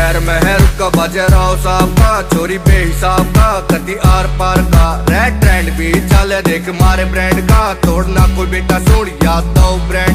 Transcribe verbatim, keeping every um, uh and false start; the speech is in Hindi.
शहर महल का बाजाराव साहब का, चोरी बेहिसाब का, कति आर पार का, रेड ट्रेंड भी चले देख मारे ब्रांड का, तोड़ना कोई बेटा सोड़ याद दो ब्रांड